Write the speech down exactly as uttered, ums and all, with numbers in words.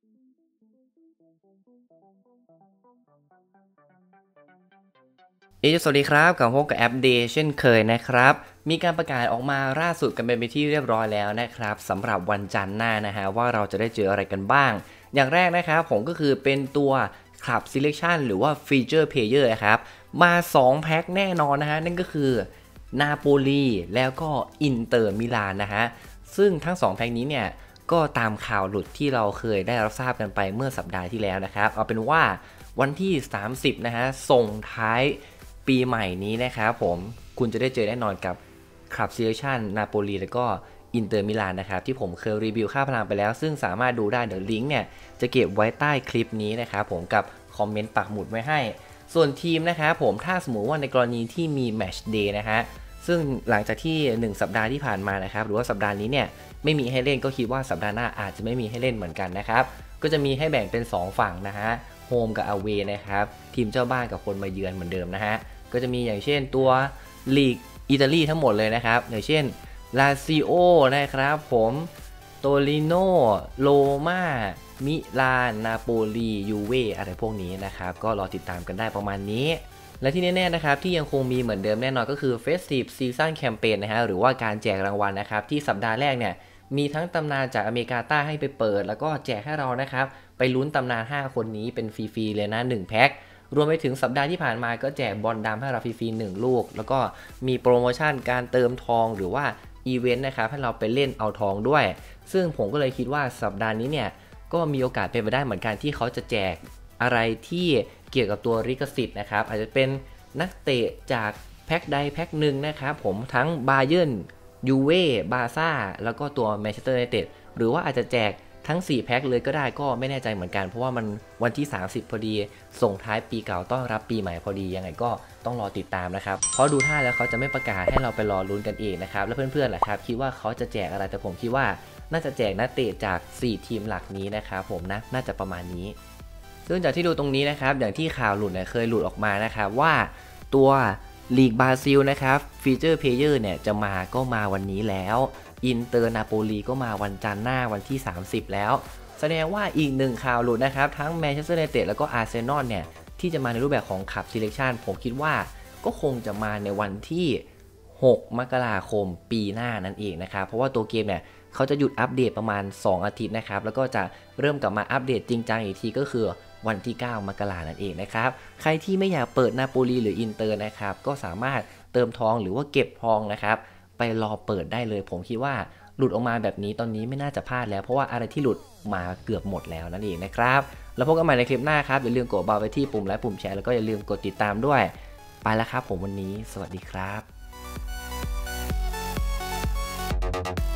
เอสวัสดีครับกลับมาพบกับแอปเดย์เช่นเคยนะครับมีการประกาศออกมาล่าสุดกันเป็นที่เรียบร้อยแล้วนะครับสำหรับวันจันทร์หน้านะฮะว่าเราจะได้เจออะไรกันบ้างอย่างแรกนะครับผมก็คือเป็นตัว Club Selection หรือว่า Feature Player ครับมาสองแพ็คแน่นอนนะฮะนั่นก็คือนาโปลีแล้วก็อินเตอร์มิลานนะฮะซึ่งทั้งสองแพ็คนี้เนี่ยก็ตามข่าวหลุดที่เราเคยได้รับทราบกันไปเมื่อสัปดาห์ที่แล้วนะครับเอาเป็นว่าวันที่สามสิบนะฮะส่งท้ายปีใหม่นี้นะครับผมคุณจะได้เจอแน่นอนกับคลับซีเลชั่นนาโปลีแล้วก็อินเตอร์มิลานนะครับที่ผมเคยรีวิวค่าพลังไปแล้วซึ่งสามารถดูได้เดี๋ยวลิงก์เนี่ยจะเก็บไว้ใต้คลิปนี้นะครับผมกับคอมเมนต์ปักหมุดไว้ให้ส่วนทีมนะครับผมถ้าสมมติว่าในกรณีที่มีแมตช์เดย์นะฮะซึ่งหลังจากที่หนึ่งสัปดาห์ที่ผ่านมานะครับหรือว่าสัปดาห์นี้เนี่ยไม่มีให้เล่นก็คิดว่าสัปดาห์หน้าอาจจะไม่มีให้เล่นเหมือนกันนะครับก็จะมีให้แบ่งเป็นสองฝั่งนะฮะโฮมกับอเวย์นะครับทีมเจ้าบ้านกับคนมาเยือนเหมือนเดิมนะฮะก็จะมีอย่างเช่นตัวลีกอิตาลีทั้งหมดเลยนะครับอย่างเช่นลาซิโอนะครับผมโตริโนโรม่ามิลานนาโปลียูเวอะไรพวกนี้นะครับก็รอติดตามกันได้ประมาณนี้และที่แน่ๆนะครับที่ยังคงมีเหมือนเดิมแน่นอนก็คือ Festive Season Campaign นะฮะหรือว่าการแจกรางวัลนะครับที่สัปดาห์แรกเนี่ยมีทั้งตำนานจากอเมริกาใต้ให้ไปเปิดแล้วก็แจกให้เรานะครับไปลุ้นตำนานห้าคนนี้เป็นฟรีๆเลยนะหนึ่งแพ็ครวมไปถึงสัปดาห์ที่ผ่านมาก็แจกบอลดำให้เราฟรีๆหนึ่งลูกแล้วก็มีโปรโมชั่นการเติมทองหรือว่าอีเวนต์นะครับให้เราไปเล่นเอาทองด้วยซึ่งผมก็เลยคิดว่าสัปดาห์นี้เนี่ยก็มีโอกาสเป็นไปได้เหมือนกันที่เขาจะแจกอะไรที่เกี่ยวกับตัวลิขสิทธิ์นะครับอาจจะเป็นนักเตะจากแพ็คใดแพ็คหนึ่งนะครับผมทั้งบาเยิร์นยูเว่บาร์ซ่าแล้วก็ตัวแมนเชสเตอร์ยูไนเต็ดหรือว่าอาจจะแจกทั้งสี่แพ็คเลยก็ได้ก็ไม่แน่ใจเหมือนกันเพราะว่ามันวันที่สามสิบพอดีส่งท้ายปีเก่าต้อนรับปีใหม่พอดียังไงก็ต้องรอติดตามนะครับเพราะดูท่าแล้วเขาจะไม่ประกาศให้เราไปรอลุ้นกันเองนะครับแล้วเพื่อนๆล่ะครับคิดว่าเขาจะแจกอะไรแต่ผมคิดว่าน่าจะแจกนักเตะจากสี่ทีมหลักนี้นะครับผมนะน่าจะประมาณนี้ซึ่งจากที่ดูตรงนี้นะครับอย่างที่ข่าวหลุดเนี่ยเคยหลุดออกมานะครับว่าตัวลีกบราซิลนะครับฟีเจอร์เพลเยอร์เนี่ยจะมาก็มาวันนี้แล้วอินเตอร์นาโปลีก็มาวันจันทร์หน้าวันที่สามสิบแล้วแสดงว่าอีกหนึ่งข่าวหลุดนะครับทั้งแมนเชสเตอร์ยูไนเต็ดแล้วก็อาร์เซนอลเนี่ยที่จะมาในรูปแบบของคัพซีเลคชั่นผมคิดว่าก็คงจะมาในวันที่หกมกราคมปีหน้านั่นเองนะครับเพราะว่าตัวเกมเนี่ยเขาจะหยุดอัปเดตประมาณสองอาทิตย์นะครับแล้วก็จะเริ่มกลับมาอัปเดตจริงจังอีกทีก็คือวันที่เก้ามกราคมนั่นเองนะครับใครที่ไม่อยากเปิดนาโปลีหรืออินเตอร์นะครับก็สามารถเติมทองหรือว่าเก็บทองนะครับไปรอเปิดได้เลยผมคิดว่าหลุดออกมาแบบนี้ตอนนี้ไม่น่าจะพลาดแล้วเพราะว่าอะไรที่หลุดมาเกือบหมดแล้วนั่นเองนะครับแล้วพบกันใหม่ในคลิปหน้าครับอย่าลืมกดเบาไปที่ปุ่มไลค์ปุ่มแชร์แล้วก็อย่าลืมกดติดตามด้วยไปแล้วครับผมวันนี้สวัสดีครับ